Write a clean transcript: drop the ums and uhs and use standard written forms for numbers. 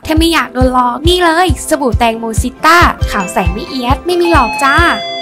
ถ้าไม่อยากโดนหลอกนี่เลยสบู่แตงโมซิต้าขาวใสไม่เอียดไม่มีหลอกจ้า